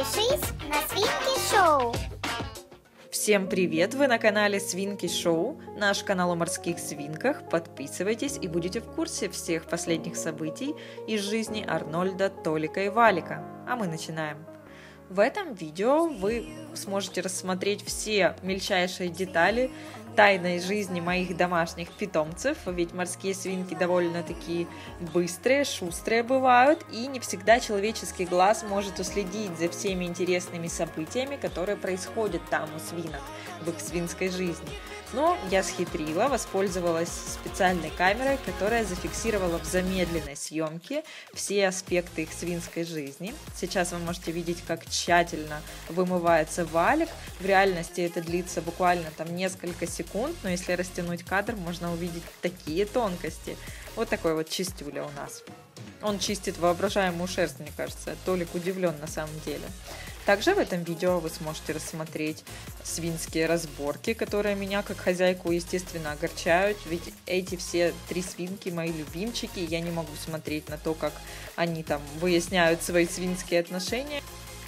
Подпишись на Свинки Шоу. Всем привет! Вы на канале Свинки Шоу, наш канал о морских свинках. Подписывайтесь и будете в курсе всех последних событий из жизни Арнольда, Толика и Валика. А мы начинаем. В этом видео вы сможете рассмотреть все мельчайшие детали тайной жизни моих домашних питомцев, ведь морские свинки довольно-таки быстрые, шустрые бывают, и не всегда человеческий глаз может уследить за всеми интересными событиями, которые происходят там у свинок в их свинской жизни. Но я схитрила, воспользовалась специальной камерой, которая зафиксировала в замедленной съемке все аспекты их свинской жизни. Сейчас вы можете видеть, как тщательно вымывается Валик. В реальности это длится буквально там несколько секунд, но если растянуть кадр, можно увидеть такие тонкости. Вот такой вот чистюля у нас. Он чистит воображаемую шерсть, мне кажется. Толик удивлен на самом деле. Также в этом видео вы сможете рассмотреть свинские разборки, которые меня как хозяйку, естественно, огорчают. Ведь эти все три свинки мои любимчики. Я не могу смотреть на то, как они там выясняют свои свинские отношения.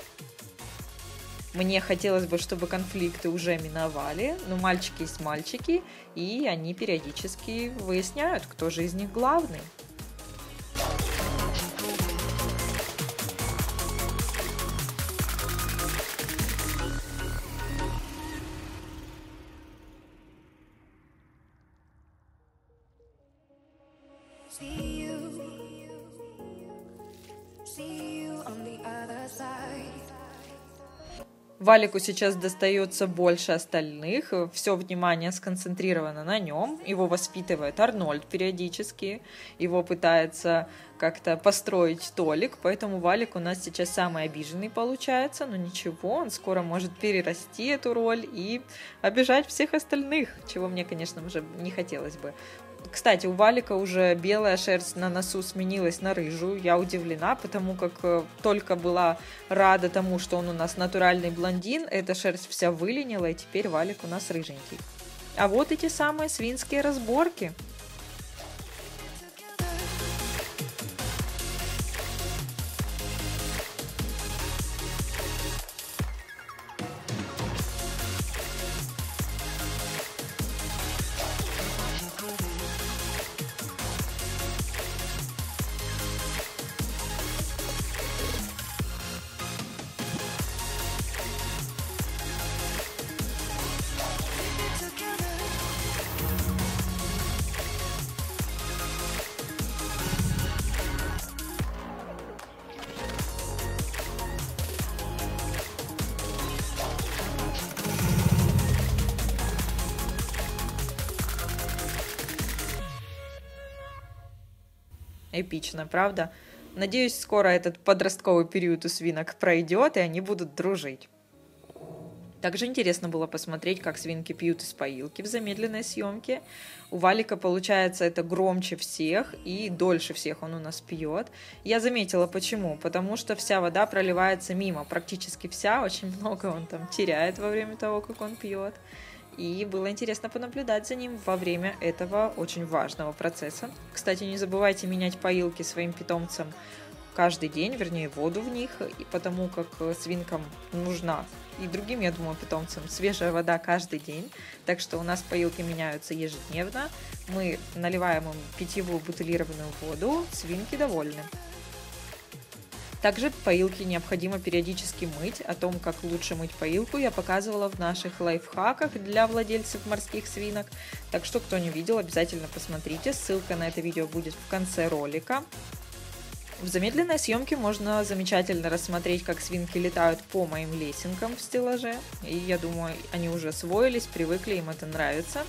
Мне хотелось бы, чтобы конфликты уже миновали, но мальчики есть мальчики, и они периодически выясняют, кто же из них главный. Валику сейчас достается больше остальных, все внимание сконцентрировано на нем, его воспитывает Арнольд периодически, его пытается как-то построить Толик, поэтому Валик у нас сейчас самый обиженный получается, но ничего, он скоро может перерасти эту роль и обижать всех остальных, чего мне, конечно, уже не хотелось бы. Кстати, у Валика уже белая шерсть на носу сменилась на рыжую. Я удивлена, потому как только была рада тому, что он у нас натуральный блондин, эта шерсть вся выленила, и теперь Валик у нас рыженький. А вот эти самые свинские разборки. Эпично, правда? Надеюсь, скоро этот подростковый период у свинок пройдет, и они будут дружить. Также интересно было посмотреть, как свинки пьют из поилки в замедленной съемке. У Валика получается это громче всех и дольше всех он у нас пьет. Я заметила почему. Потому что вся вода проливается мимо, практически вся, очень много он там теряет во время того, как он пьет. И было интересно понаблюдать за ним во время этого очень важного процесса. Кстати, не забывайте менять поилки своим питомцам каждый день, вернее воду в них, и потому как свинкам нужна, и другим, я думаю, питомцам, свежая вода каждый день. Так что у нас поилки меняются ежедневно. Мы наливаем им питьевую бутылированную воду, свинки довольны. Также поилки необходимо периодически мыть. О том, как лучше мыть поилку, я показывала в наших лайфхаках для владельцев морских свинок. Так что, кто не видел, обязательно посмотрите. Ссылка на это видео будет в конце ролика. В замедленной съемке можно замечательно рассмотреть, как свинки летают по моим лесенкам в стеллаже. И я думаю, они уже освоились, привыкли, им это нравится.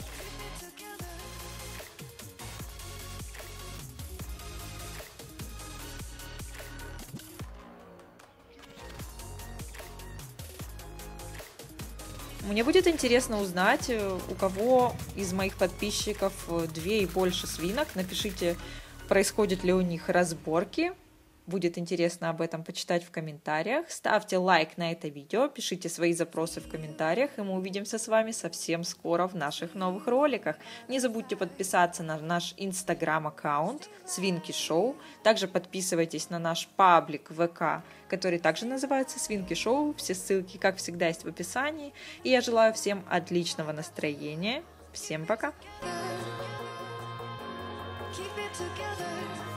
Мне будет интересно узнать, у кого из моих подписчиков 2 и больше свинок. Напишите, происходят ли у них разборки, Будет интересно об этом почитать в комментариях. Ставьте лайк на это видео, пишите свои запросы в комментариях, и мы увидимся с вами совсем скоро в наших новых роликах. Не забудьте подписаться на наш инстаграм-аккаунт Свинки Шоу. Также подписывайтесь на наш паблик ВК, который также называется Свинки Шоу. Все ссылки, как всегда, есть в описании. И я желаю всем отличного настроения. Всем пока! Keep it together.